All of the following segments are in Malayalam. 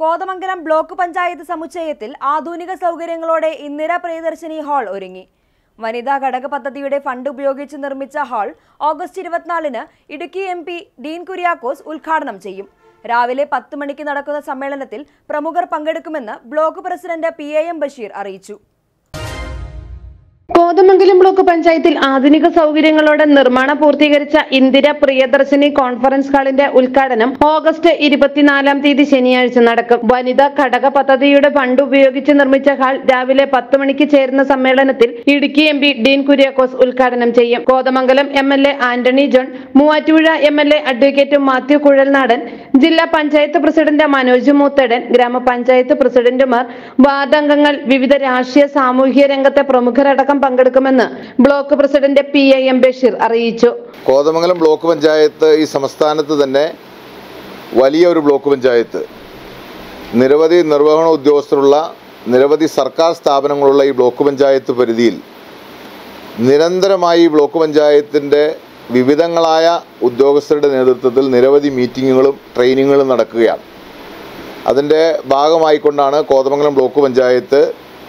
കോതമംഗലം ബ്ലോക്ക് പഞ്ചായത്ത് സമുച്ചയത്തിൽ ആധുനിക സൗകര്യങ്ങളോടെ ഇന്ദിര പ്രിയദർശിനി ഹാൾ ഒരുങ്ങി. വനിതാ ഘടക പദ്ധതിയുടെ ഫണ്ട് ഉപയോഗിച്ച് നിർമ്മിച്ച ഹാൾ ഓഗസ്റ്റ് 24-ന് ഇടുക്കി MP ഡീൻ കുര്യാക്കോസ് ഉദ്ഘാടനം ചെയ്യും. രാവിലെ 10 മണിക്ക് നടക്കുന്ന സമ്മേളനത്തിൽ പ്രമുഖർ പങ്കെടുക്കുമെന്ന് ബ്ലോക്ക് പ്രസിഡന്റ് PAM ബഷീർ അറിയിച്ചു. കോതമംഗലം ബ്ലോക്ക് പഞ്ചായത്തിൽ ആധുനിക സൗകര്യങ്ങളോടെ നിർമ്മാണം പൂർത്തീകരിച്ച ഇന്ദിര പ്രിയദർശിനി കോൺഫറൻസ് ഹാളിന്റെ ഉദ്ഘാടനം ഓഗസ്റ്റ് 24-ാം തീയതി ശനിയാഴ്ച നടക്കും. വനിതാ ഘടക പദ്ധതിയുടെ ഫണ്ട് ഉപയോഗിച്ച് നിർമ്മിച്ച ഹാൾ രാവിലെ 10 മണിക്ക് ചേരുന്ന സമ്മേളനത്തിൽ ഇടുക്കി MP ഡീൻ കുര്യാക്കോസ് ഉദ്ഘാടനം ചെയ്യും. Kothamangalam MLA Antony John, Muvattupuzha MLA advocate Mathew Kuzhalnadan, ജില്ലാ പഞ്ചായത്ത് പ്രസിഡന്റ് മനോജ് മൂത്തടൻ, ഗ്രാമപഞ്ചായത്ത് പ്രസിഡന്റുമാർ, വാർഡ് അംഗങ്ങൾ, വിവിധ രാഷ്ട്രീയ സാമൂഹിക രംഗത്തെ പ്രമുഖരടക്കം പങ്കെടുക്കുമെന്ന് ബ്ലോക്ക് പ്രസിഡന്റ് PAM ബഷീർ അറിയിച്ചു. കോതമംഗലം ബ്ലോക്ക് പഞ്ചായത്ത് ഈ സംസ്ഥാനത്ത് തന്നെ വലിയ ഒരു ബ്ലോക്ക് പഞ്ചായത്ത്, നിരവധി നിർവഹണ ഉദ്യോഗസ്ഥരുള്ള നിരവധി സർക്കാർ സ്ഥാപനങ്ങളുള്ള ഈ ബ്ലോക്ക് പഞ്ചായത്ത് പരിധിയിൽ നിരന്തരമായി ബ്ലോക്ക് പഞ്ചായത്തിൻ്റെ വിവിധങ്ങളായ ഉദ്യോഗസ്ഥരുടെ നേതൃത്വത്തിൽ നിരവധി മീറ്റിങ്ങുകളും ട്രെയിനിങ്ങുകളും നടക്കുകയാണ്. അതിൻ്റെ ഭാഗമായിക്കൊണ്ടാണ് കോതമംഗലം ബ്ലോക്ക് പഞ്ചായത്ത്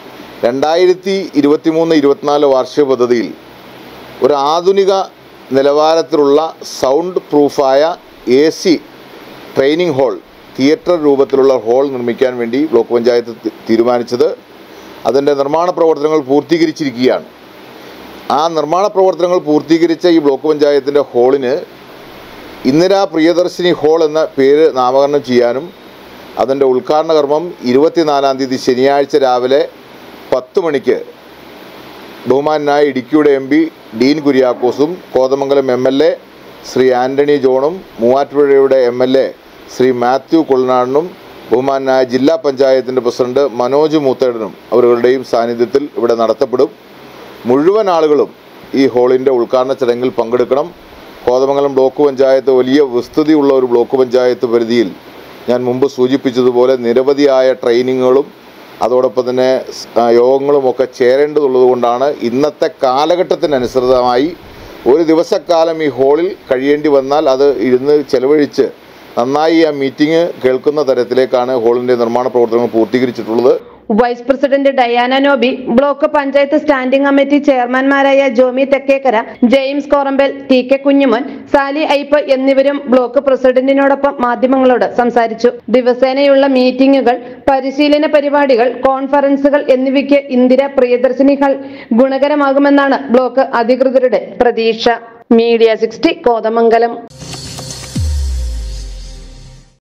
2023-24 വാർഷിക പദ്ധതിയിൽ ഒരു ആധുനിക നിലവാരത്തിലുള്ള സൗണ്ട് പ്രൂഫായ AC ട്രെയിനിങ് ഹാൾ, തിയേറ്റർ രൂപത്തിലുള്ള ഹാൾ നിർമ്മിക്കാൻ വേണ്ടി ബ്ലോക്ക് പഞ്ചായത്ത് തീരുമാനിച്ചത്. അതിൻ്റെ നിർമ്മാണ പ്രവർത്തനങ്ങൾ പൂർത്തീകരിച്ചിരിക്കുകയാണ്. ആ നിർമ്മാണ പ്രവർത്തനങ്ങൾ പൂർത്തീകരിച്ച ഈ ബ്ലോക്ക് പഞ്ചായത്തിൻ്റെ ഹാളിന് ഇന്ദിര പ്രിയദർശിനി ഹാൾ എന്ന പേര് നാമകരണം ചെയ്യാനും അതിൻ്റെ ഉദ്ഘാടന കർമ്മം 24-ാം തീയതി ശനിയാഴ്ച രാവിലെ 10 മണിക്ക് ബഹുമാനായ ഇടുക്കിയുടെ MP Dean കുര്യാക്കോസും, Kothamangalam MLA Shri Antony ജോണും, മൂവാറ്റുപുഴയുടെ MLA Shri Mathew കുഴൽനാടനും, ബഹുമാനായ ജില്ലാ പഞ്ചായത്തിൻ്റെ പ്രസിഡന്റ് മനോജ് മൂത്തേടനും അവരുടെയും സാന്നിധ്യത്തിൽ ഇവിടെ നടത്തപ്പെടും. മുഴുവൻ ആളുകളും ഈ ഹാളിൻ്റെ ഉദ്ഘാടന ചടങ്ങിൽ പങ്കെടുക്കണം. കോതമംഗലം ബ്ലോക്ക് പഞ്ചായത്ത് വലിയ വിസ്തൃതിയുള്ള ഒരു ബ്ലോക്ക് പഞ്ചായത്ത് പരിധിയിൽ ഞാൻ മുമ്പ് സൂചിപ്പിച്ചതുപോലെ നിരവധിയായ ട്രെയിനിങ്ങുകളും അതോടൊപ്പം തന്നെ യോഗങ്ങളുമൊക്കെ ചേരേണ്ടതുള്ളത് കൊണ്ടാണ് ഇന്നത്തെ കാലഘട്ടത്തിനനുസൃതമായി ഒരു ദിവസക്കാലം ഈ ഹാളിൽ കഴിയേണ്ടി വന്നാൽ അത് ഇരുന്ന് ചെലവഴിച്ച് നന്നായി ആ മീറ്റിംഗ് കേൾക്കുന്ന തരത്തിലേക്കാണ് ഹാളിൻ്റെ നിർമ്മാണ പ്രവർത്തനങ്ങൾ പൂർത്തീകരിച്ചിട്ടുള്ളത്. Vice president Diana Noby, block panchayat standing committee ചെയർമാൻമാരായ ജോമി തെക്കേക്കര, ജെയിംസ് കോറമ്പൽ, TK കുഞ്ഞുമോൻ, സാലി ഐപ്പ് എന്നിവരും ബ്ലോക്ക് പ്രസിഡന്റിനോടൊപ്പം മാധ്യമങ്ങളോട് സംസാരിച്ചു. ദിവസേനയുള്ള മീറ്റിംഗുകൾ, പരിശീലന പരിപാടികൾ, കോൺഫറൻസുകൾ എന്നിവയ്ക്ക് ഇന്ദിര പ്രിയദർശിനി ഹാൾ ഗുണകരമാകുമെന്നാണ് ബ്ലോക്ക് അധികൃതരുടെ പ്രതീക്ഷ. Media 60 കോതമംഗലം.